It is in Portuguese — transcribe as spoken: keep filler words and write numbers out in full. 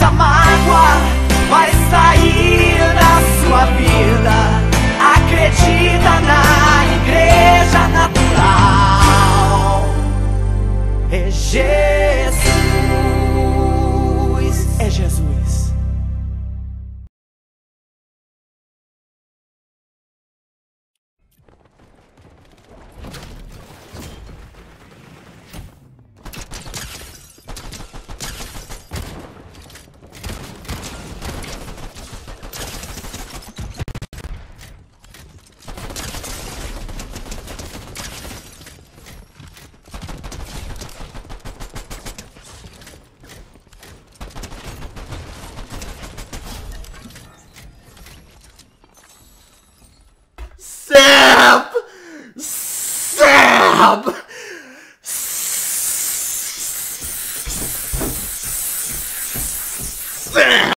Essa mágoa vai sair da sua vida. Acredita na igreja natural. É Jesus, é Jesus. Sap! Sap! Sap!